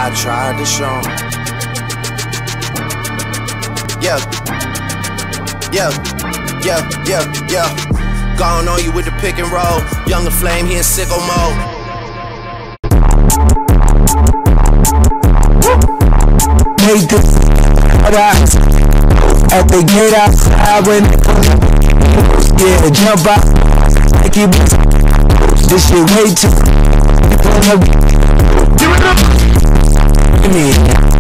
I tried to show 'em. Yeah, yeah. Gone on you with the pick and roll. Younger Flame, he in sicko mode. Make this at the gate outside when yeah, jump out like you this shit way too give it up.